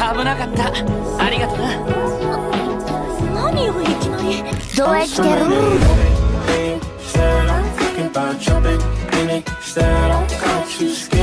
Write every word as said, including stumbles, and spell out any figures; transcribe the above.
危なかった。ありがとな。 何よいきなり。 どうやってやるの。 Said I'm thinking about jumping in it. Said I got you scared.